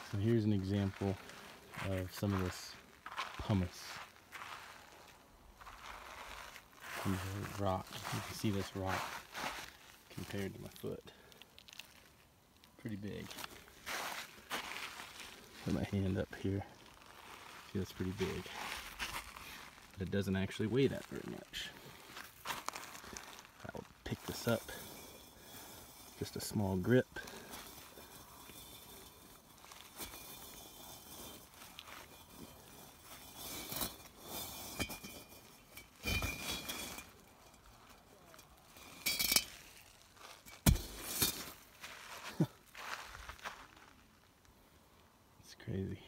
So here's an example of some of this pumice. These are rock. You can see this rock compared to my foot. Pretty big. Put my hand up here. See, that's pretty big. But it doesn't actually weigh that very much. I'll pick this up. Just a small grip. It's crazy.